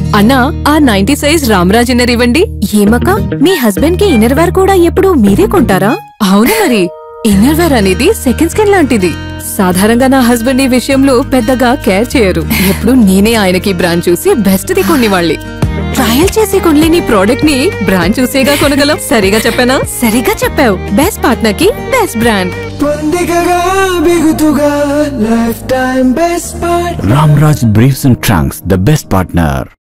అన్నా ఆ 90 size Ramraj inner ఇవ్వండి. ఏమక్క మీ హస్బెండ్ కి ఇన్నర్ వేర్ కూడా ఎప్పుడు మీరే కొంటారా? అవును మరి, ఇన్నర్ వేర్ అనేది సెకండ్ స్కిన్ లాంటిది. సాధారణంగా నా హస్బెండ్ ఈ విషయంలో పెద్దగా కేర్ చేయరు. ఎప్పుడు నేనే ఆయనకి బ్రాండ్ చూసి బెస్ట్ ది కొనివ్వాలి. ట్రయల్ చేసి కొనలేని ప్రోడక్ట్ ని బ్రాండ్ చూసేగా కొనగలం. సరిగా చెప్పానా? సరిగా చెప్పావు. బెస్ట్ పార్ట్నర్ కి best brand. Ramraj Briefs and Trunks, the best partner.